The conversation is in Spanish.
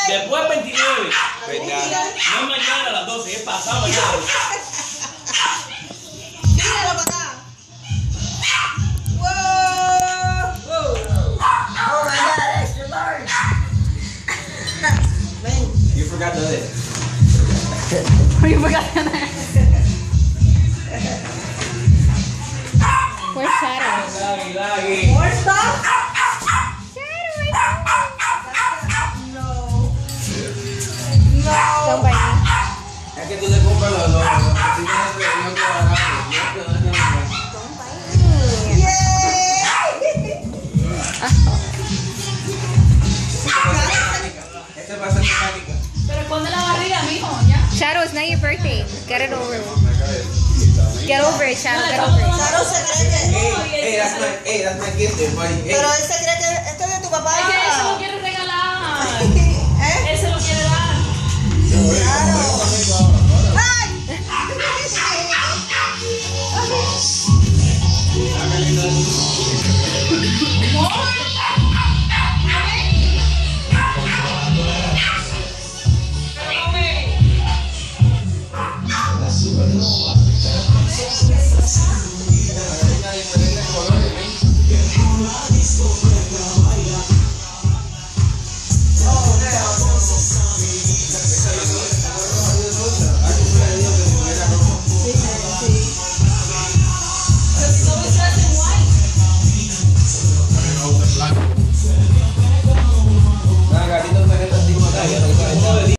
Después 29. Verdad. No es mañana a las 12, es pasado mañana. Míralo para acá. Wow. Oh my God, extra large. Ven. You forgot the lid. You forgot the lid. Where's Shadow? Laggy. More stuff? Don't bite me. Es que tú te compras los dos. Este va a ser mecánica. Pero ponte la barriga, mijo, ya. Shadow, it's not your birthday. Get it over with. Get over it, Shadow. Get over it. Claro, se cree que... Hey, that's my gift, buddy. Hey. Pero él se cree que esto es de tu papá. Es que eso no quiere